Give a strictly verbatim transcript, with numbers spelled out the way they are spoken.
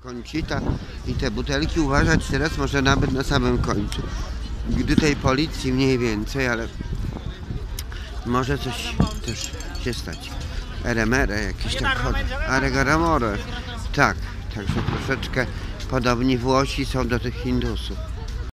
Conchita i te butelki uważać teraz może nawet na samym końcu. Gdy tej policji mniej więcej, ale może coś też się stać. Eremere jakieś tak chodzą. Aregaramore. Tak, także troszeczkę podobni Włosi są do tych Hindusów.